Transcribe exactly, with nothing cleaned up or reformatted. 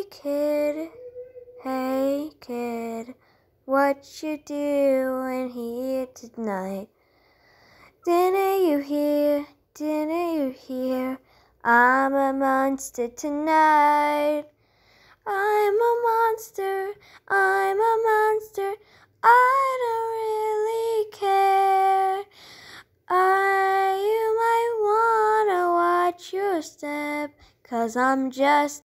kid, hey kid, what you doing here tonight? Didn't you hear, didn't you hear, I'm a monster tonight. I'm a monster, I'm a monster, I don't really care. I, you might wanna watch your step, 'cause I'm just